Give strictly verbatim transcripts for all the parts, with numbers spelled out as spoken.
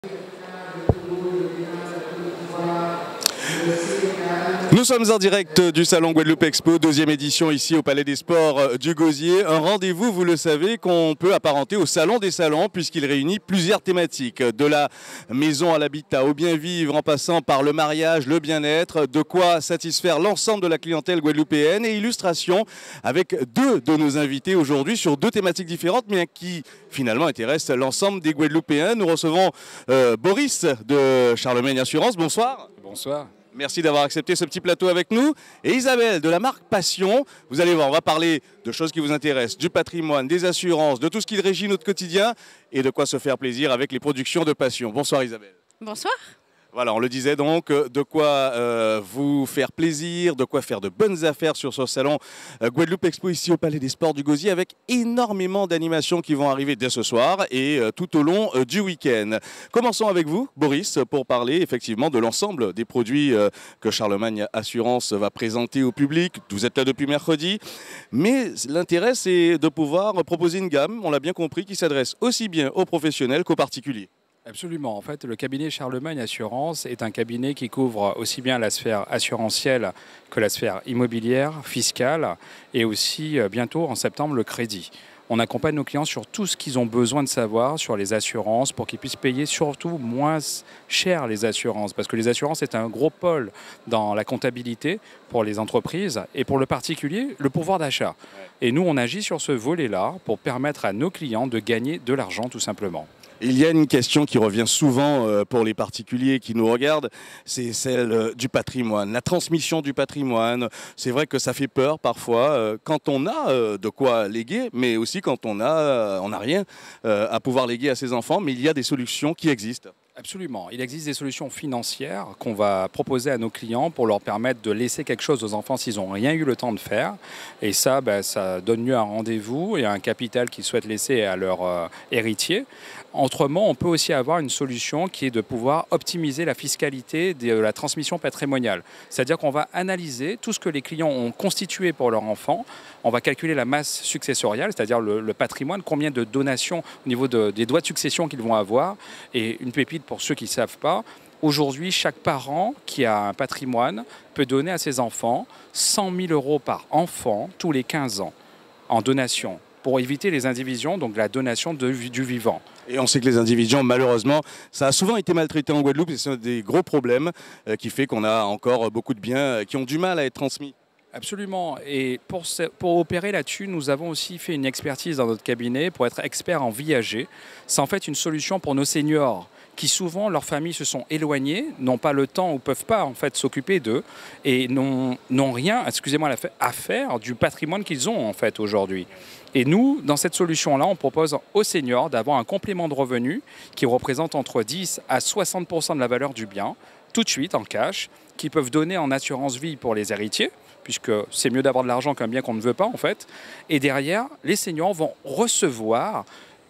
Nous sommes en direct du Salon Guadeloupe Expo, deuxième édition ici au Palais des Sports du Gosier. Un rendez-vous, vous le savez, qu'on peut apparenter au Salon des Salons puisqu'il réunit plusieurs thématiques. De la maison à l'habitat, au bien vivre, en passant par le mariage, le bien-être, de quoi satisfaire l'ensemble de la clientèle guadeloupéenne et illustration avec deux de nos invités aujourd'hui sur deux thématiques différentes mais qui finalement intéressent l'ensemble des Guadeloupéens. Nous recevons euh, Boris de Charlemagne Assurance. Bonsoir. Bonsoir. Merci d'avoir accepté ce petit plateau avec nous. Et Isabelle de la marque Passion. Vous allez voir, on va parler de choses qui vous intéressent, du patrimoine, des assurances, de tout ce qui régit notre quotidien et de quoi se faire plaisir avec les productions de Passion. Bonsoir Isabelle. Bonsoir. Voilà, on le disait donc, de quoi euh, vous faire plaisir, de quoi faire de bonnes affaires sur ce salon euh, Guadeloupe Expo ici au Palais des Sports du Gosier avec énormément d'animations qui vont arriver dès ce soir et euh, tout au long euh, du week-end. Commençons avec vous, Boris, pour parler effectivement de l'ensemble des produits euh, que Charlemagne Assurance va présenter au public. Vous êtes là depuis mercredi, mais l'intérêt c'est de pouvoir proposer une gamme, on l'a bien compris, qui s'adresse aussi bien aux professionnels qu'aux particuliers. Absolument. En fait, le cabinet Charlemagne Assurance est un cabinet qui couvre aussi bien la sphère assurantielle que la sphère immobilière, fiscale et aussi bientôt en septembre le crédit. On accompagne nos clients sur tout ce qu'ils ont besoin de savoir sur les assurances pour qu'ils puissent payer surtout moins cher les assurances. Parce que les assurances est un gros pôle dans la comptabilité pour les entreprises et pour le particulier, le pouvoir d'achat. Et nous, on agit sur ce volet-là pour permettre à nos clients de gagner de l'argent tout simplement. Il y a une question qui revient souvent pour les particuliers qui nous regardent, c'est celle du patrimoine, la transmission du patrimoine. C'est vrai que ça fait peur parfois quand on a de quoi léguer, mais aussi quand on a, on n'a rien à pouvoir léguer à ses enfants, mais il y a des solutions qui existent. Absolument. Il existe des solutions financières qu'on va proposer à nos clients pour leur permettre de laisser quelque chose aux enfants s'ils n'ont rien eu le temps de faire. Et ça, ben, ça donne lieu à un rendez-vous et à un capital qu'ils souhaitent laisser à leur euh, héritier. Autrement, on peut aussi avoir une solution qui est de pouvoir optimiser la fiscalité de la transmission patrimoniale. C'est-à-dire qu'on va analyser tout ce que les clients ont constitué pour leur enfant. On va calculer la masse successoriale, c'est-à-dire le, le patrimoine, combien de donations au niveau de, des droits de succession qu'ils vont avoir. Et une pépite pour ceux qui ne savent pas, aujourd'hui, chaque parent qui a un patrimoine peut donner à ses enfants cent mille euros par enfant tous les quinze ans en donation, pour éviter les indivisions, donc la donation de, du vivant. Et on sait que les indivisions, malheureusement, ça a souvent été maltraité en Guadeloupe et c'est un des gros problèmes euh, qui fait qu'on a encore beaucoup de biens euh, qui ont du mal à être transmis. Absolument. Et pour, pour opérer là-dessus, nous avons aussi fait une expertise dans notre cabinet pour être expert en viager. C'est en fait une solution pour nos seniors qui souvent, leurs familles se sont éloignées, n'ont pas le temps ou ne peuvent pas en fait s'occuper d'eux et n'ont rien, excusez-moi, à faire du patrimoine qu'ils ont en fait aujourd'hui. Et nous, dans cette solution-là, on propose aux seniors d'avoir un complément de revenu qui représente entre dix à soixante pour cent de la valeur du bien, tout de suite en cash, qu'ils peuvent donner en assurance vie pour les héritiers, puisque c'est mieux d'avoir de l'argent qu'un bien qu'on ne veut pas en fait. Et derrière, les seniors vont recevoir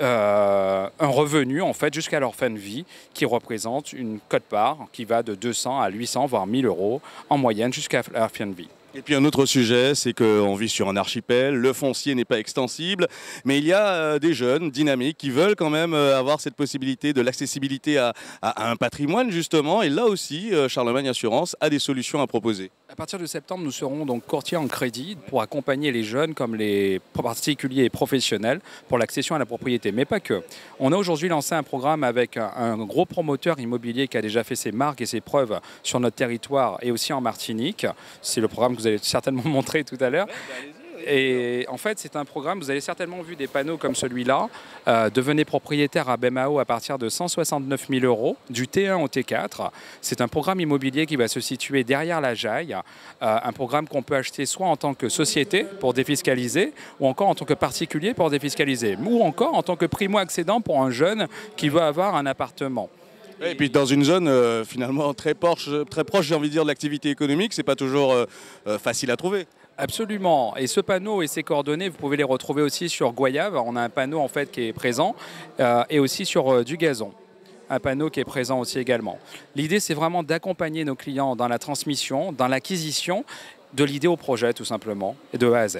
Euh, un revenu en fait jusqu'à leur fin de vie qui représente une quote-part qui va de deux cents à huit cents voire mille euros en moyenne jusqu'à la fin de vie. Et puis un autre sujet, c'est qu'on vit sur un archipel, le foncier n'est pas extensible, mais il y a euh, des jeunes dynamiques qui veulent quand même euh, avoir cette possibilité de l'accessibilité à, à, à un patrimoine justement, et là aussi euh, Charlemagne Assurance a des solutions à proposer. À partir de septembre, nous serons donc courtiers en crédit pour accompagner les jeunes comme les particuliers et professionnels pour l'accession à la propriété, mais pas que. On a aujourd'hui lancé un programme avec un, un gros promoteur immobilier qui a déjà fait ses marques et ses preuves sur notre territoire et aussi en Martinique. C'est le programme que vous allez certainement montrer tout à l'heure. Et en fait, c'est un programme, vous avez certainement vu des panneaux comme celui-là, euh, devenez propriétaire à B M A O à partir de cent soixante-neuf mille euros, du T un au T quatre. C'est un programme immobilier qui va se situer derrière la Jaille, euh, un programme qu'on peut acheter soit en tant que société pour défiscaliser, ou encore en tant que particulier pour défiscaliser, ou encore en tant que primo-accédant pour un jeune qui veut avoir un appartement. Et puis dans une zone euh, finalement très proche, très proche j'ai envie de dire, de l'activité économique, c'est pas toujours euh, euh, facile à trouver. Absolument. Et ce panneau et ses coordonnées, vous pouvez les retrouver aussi sur Goyave. On a un panneau en fait qui est présent euh, et aussi sur euh, du gazon. Un panneau qui est présent aussi également. L'idée, c'est vraiment d'accompagner nos clients dans la transmission, dans l'acquisition, de l'idée au projet tout simplement, et de A à Z.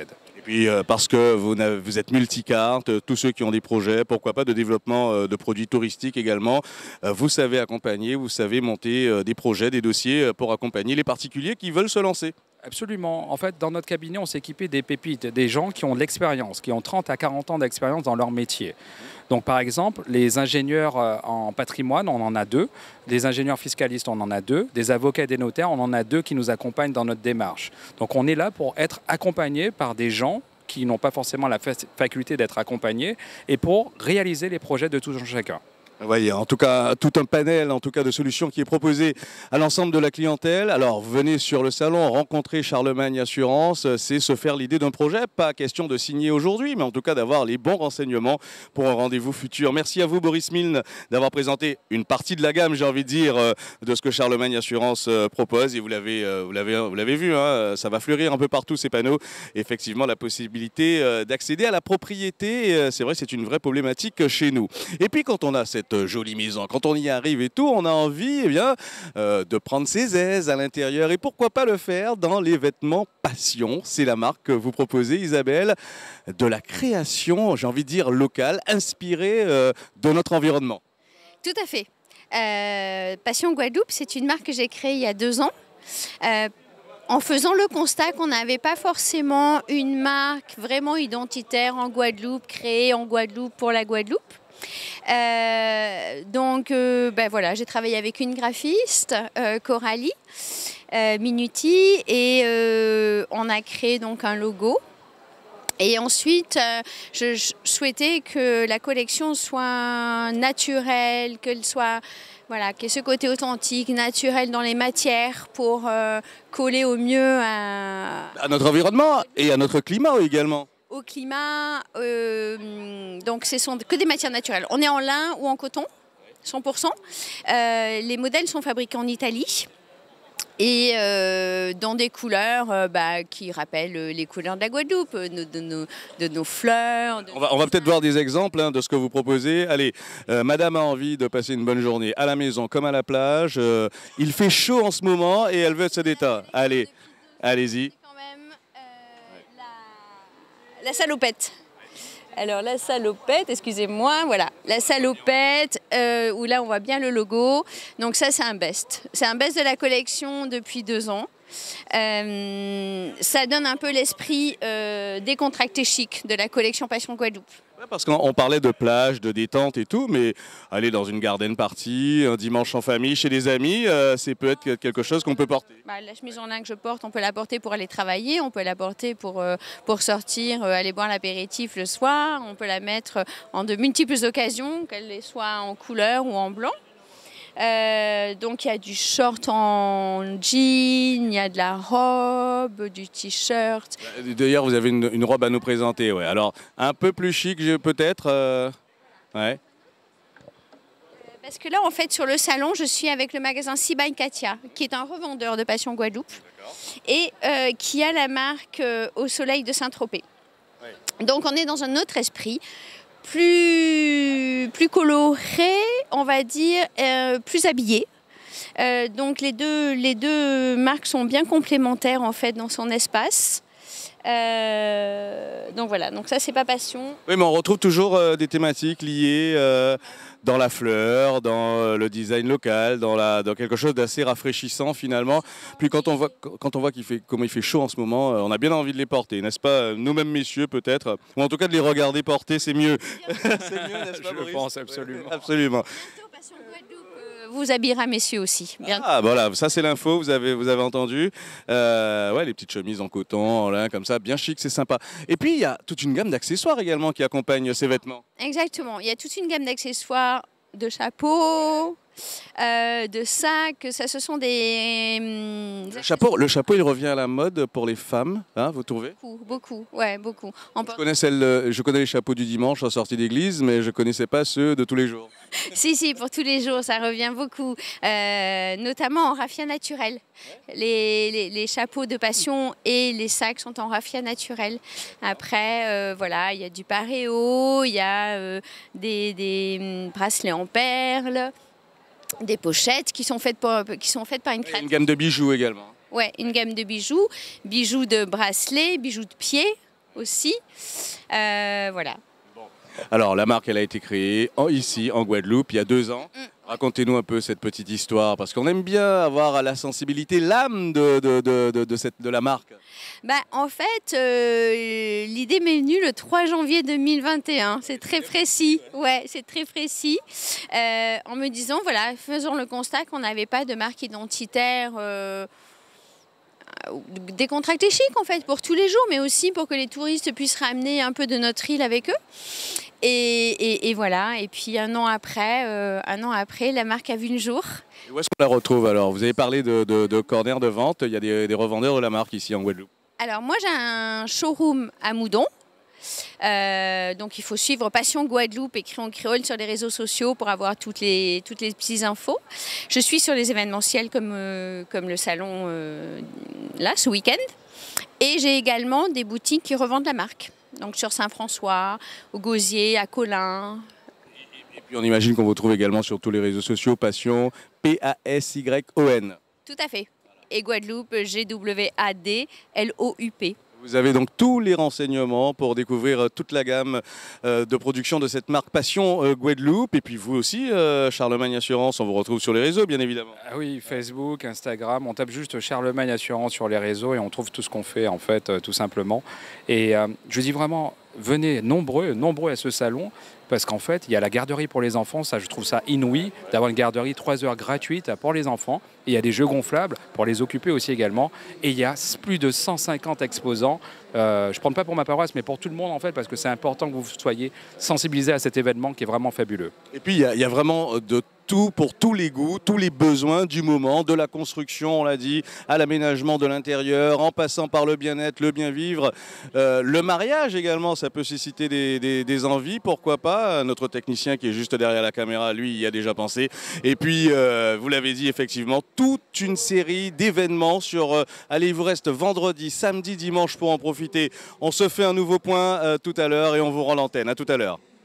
Puis euh, parce que vous, vous êtes multicarte, euh, tous ceux qui ont des projets, pourquoi pas de développement euh, de produits touristiques également, euh, vous savez accompagner, vous savez monter euh, des projets, des dossiers euh, pour accompagner les particuliers qui veulent se lancer. Absolument. En fait, dans notre cabinet, on s'est équipé des pépites, des gens qui ont de l'expérience, qui ont trente à quarante ans d'expérience dans leur métier. Donc, par exemple, les ingénieurs en patrimoine, on en a deux. Les ingénieurs fiscalistes, on en a deux. Des avocats et des notaires, on en a deux qui nous accompagnent dans notre démarche. Donc, on est là pour être accompagnés par des gens qui n'ont pas forcément la faculté d'être accompagnés et pour réaliser les projets de tout un chacun. Oui, en tout cas, tout un panel en tout cas, de solutions qui est proposé à l'ensemble de la clientèle. Alors, venez sur le salon, rencontrer Charlemagne Assurance, c'est se faire l'idée d'un projet. Pas question de signer aujourd'hui, mais en tout cas d'avoir les bons renseignements pour un rendez-vous futur. Merci à vous, Boris Milne, d'avoir présenté une partie de la gamme, j'ai envie de dire, de ce que Charlemagne Assurance propose. Et vous l'avez vous l'avez, vous l'avez vu, hein, ça va fleurir un peu partout ces panneaux. Effectivement, la possibilité d'accéder à la propriété, c'est vrai, c'est une vraie problématique chez nous. Et puis, quand on a cette jolie maison. Quand on y arrive et tout, on a envie eh bien, euh, de prendre ses aises à l'intérieur. Et pourquoi pas le faire dans les vêtements Passion. C'est la marque que vous proposez, Isabelle, de la création, j'ai envie de dire, locale, inspirée euh, de notre environnement. Tout à fait. Euh, Passion Guadeloupe, c'est une marque que j'ai créée il y a deux ans. Euh, en faisant le constat qu'on n'avait pas forcément une marque vraiment identitaire en Guadeloupe, créée en Guadeloupe pour la Guadeloupe. Euh, donc euh, ben voilà, j'ai travaillé avec une graphiste, euh, Coralie euh, Minuti, et euh, on a créé donc un logo. Et ensuite, euh, je, je souhaitais que la collection soit naturelle, qu'elle soit, voilà, qu'il y ait ce côté authentique, naturel dans les matières pour euh, coller au mieux à... à notre environnement et à notre climat également. Au climat, euh, donc ce sont que des matières naturelles. On est en lin ou en coton, cent pour cent. Euh, les modèles sont fabriqués en Italie et euh, dans des couleurs euh, bah, qui rappellent les couleurs de la Guadeloupe, de, de, nos, de nos fleurs. De on va, on va peut-être voir des exemples hein, de ce que vous proposez. Allez, euh, madame a envie de passer une bonne journée à la maison comme à la plage. Euh, il fait chaud en ce moment et elle veut se détendre. Allez, allez-y. La salopette. Alors la salopette, excusez-moi, voilà, la salopette, euh, où là on voit bien le logo. Donc ça c'est un best. C'est un best de la collection depuis deux ans. Euh, ça donne un peu l'esprit euh, décontracté chic de la collection Passion Guadeloupe. Ouais, parce qu'on parlait de plage, de détente et tout, mais aller dans une garden party, un dimanche en famille, chez des amis, euh, c'est peut-être quelque chose qu'on peut porter. Bah, la chemise en lin que je porte, on peut la porter pour aller travailler, on peut la porter pour, euh, pour sortir, euh, aller boire l'apéritif le soir, on peut la mettre en de multiples occasions, qu'elle soit en couleur ou en blanc. Euh, donc il y a du short en jean, il y a de la robe, du t-shirt. D'ailleurs, vous avez une, une robe à nous présenter, ouais. Alors un peu plus chic peut-être. Euh... Ouais. Parce que là, en fait, sur le salon, je suis avec le magasin Si by Katia, qui est un revendeur de Passion Guadeloupe et euh, qui a la marque euh, Au Soleil de Saint-Tropez. Ouais. Donc on est dans un autre esprit. Plus, plus coloré, on va dire, euh, plus habillé. Euh, donc les deux, les deux marques sont bien complémentaires en fait dans son espace. Euh, donc voilà, donc ça c'est pas Passion. Oui, mais on retrouve toujours euh, des thématiques liées euh, dans la fleur, dans euh, le design local, dans, la, dans quelque chose d'assez rafraîchissant finalement. Puis quand on voit, quand on voit qu'il fait, comment il fait chaud en ce moment, euh, on a bien envie de les porter, n'est-ce pas? Nous-mêmes messieurs peut-être, ou en tout cas de les regarder porter, c'est mieux. C'est mieux, n'est-ce pas, Je Boris? pense absolument. Oui, absolument. Vous habillera messieurs aussi. Bientôt. Ah voilà, ça c'est l'info, vous avez, vous avez entendu. Euh, ouais, les petites chemises en coton, en lin, comme ça, bien chic, c'est sympa. Et puis il y a toute une gamme d'accessoires également qui accompagnent ces vêtements. Exactement, il y a toute une gamme d'accessoires, de chapeaux, euh, de sacs, ça ce sont des... Hum, le, chapeau, le chapeau il revient à la mode pour les femmes, hein, vous trouvez? Beaucoup, beaucoup, ouais, beaucoup. On je, connais celle, je connais les chapeaux du dimanche en sortie d'église, mais je ne connaissais pas ceux de tous les jours. Si, si, pour tous les jours, ça revient beaucoup, euh, notamment en raffia naturel. Les, les, les chapeaux de Passion et les sacs sont en raffia naturel. Après, euh, voilà, il y a du paréo, il y a euh, des, des bracelets en perles, des pochettes qui sont faites, pour, qui sont faites par une créatrice. Une gamme de bijoux également. Ouais, une gamme de bijoux, bijoux de bracelets, bijoux de pied. aussi. Euh, voilà. Alors, la marque, elle a été créée en, ici, en Guadeloupe, il y a deux ans. Mm. Racontez-nous un peu cette petite histoire, parce qu'on aime bien avoir la sensibilité, l'âme de, de, de, de, de, cette, de la marque. Bah, en fait, euh, l'idée m'est venue le trois janvier deux mille vingt et un. C'est très précis. Ouais, c'est très précis. Euh, en me disant, voilà, faisons le constat qu'on n'avait pas de marque identitaire euh, décontractée chic, en fait, pour tous les jours, mais aussi pour que les touristes puissent ramener un peu de notre île avec eux. Et, et, et voilà, et puis un an après, euh, un an après, la marque a vu le jour. Et où est-ce qu'on la retrouve alors? Vous avez parlé de, de, de corner de vente, il y a des, des revendeurs de la marque ici en Guadeloupe. Alors moi j'ai un showroom à Moudon, euh, donc il faut suivre Passion Guadeloupe écrit en créole sur les réseaux sociaux pour avoir toutes les, toutes les petites infos. Je suis sur les événementiels comme, euh, comme le salon euh, là ce week-end, et j'ai également des boutiques qui revendent la marque. Donc sur Saint-François, au Gosier, à Colin. Et puis on imagine qu'on vous trouve également sur tous les réseaux sociaux, Passion, P A S Y O N. Tout à fait. Et Guadeloupe, G W A D L O U P. Vous avez donc tous les renseignements pour découvrir toute la gamme de production de cette marque Passion Guadeloupe. Et puis vous aussi, Charlemagne Assurance, on vous retrouve sur les réseaux, bien évidemment. Ah oui, Facebook, Instagram, on tape juste Charlemagne Assurance sur les réseaux et on trouve tout ce qu'on fait, en fait, tout simplement. Et euh, je dis vraiment, venez nombreux, nombreux à ce salon, parce qu'en fait, il y a la garderie pour les enfants. Ça, je trouve ça inouï d'avoir une garderie trois heures gratuite pour les enfants. Et il y a des jeux gonflables pour les occuper aussi également. Et il y a plus de cent cinquante exposants. Euh, je ne prends pas pour ma paroisse, mais pour tout le monde, en fait, parce que c'est important que vous soyez sensibilisés à cet événement qui est vraiment fabuleux. Et puis, il y a, il y a vraiment de tout pour tous les goûts, tous les besoins du moment, de la construction, on l'a dit, à l'aménagement de l'intérieur, en passant par le bien-être, le bien-vivre. Euh, le mariage également, ça peut susciter des, des, des envies, pourquoi pas. Notre technicien qui est juste derrière la caméra, lui, y a déjà pensé. Et puis, euh, vous l'avez dit, effectivement, toute une série d'événements sur... Euh, allez, il vous reste vendredi, samedi, dimanche pour en profiter. On se fait un nouveau point euh, tout à l'heure et on vous rend l'antenne. À tout à l'heure.